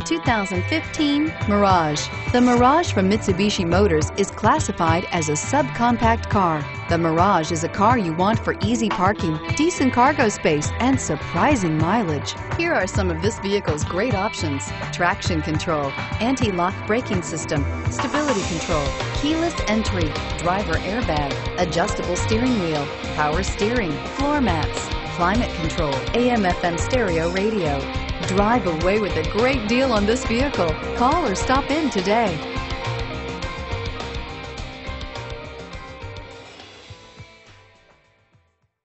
2015 Mirage. The Mirage from Mitsubishi Motors is classified as a subcompact car. The Mirage is a car you want for easy parking, decent cargo space, and surprising mileage. Here are some of this vehicle's great options: traction control, anti-lock braking system, stability control, keyless entry, driver airbag, adjustable steering wheel, power steering, floor mats, climate control, AM/FM stereo radio. Drive away with a great deal on this vehicle. Call or stop in today.